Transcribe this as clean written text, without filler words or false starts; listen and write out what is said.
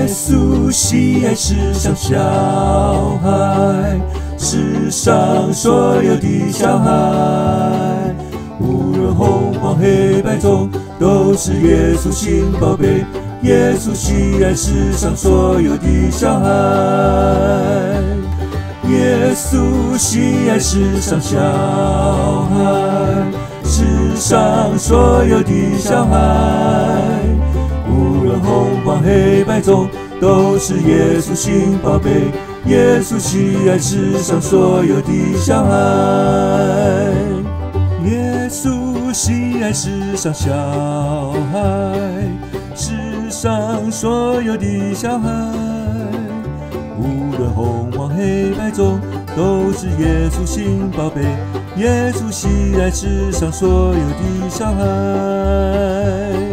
稣喜爱世上小孩，世上所有的小孩，无论红黄黑白中，都是耶稣心宝贝。耶稣喜爱世上所有的小孩，耶稣喜爱世上小孩，世上所有的小孩，无论红黄黑白中，都是耶稣心宝贝。耶稣喜爱世上所有的小孩，耶稣喜爱世上小孩，世上所有的小孩，无论红黄黑白中，都是耶稣心宝贝。耶稣喜爱世上所有的小孩。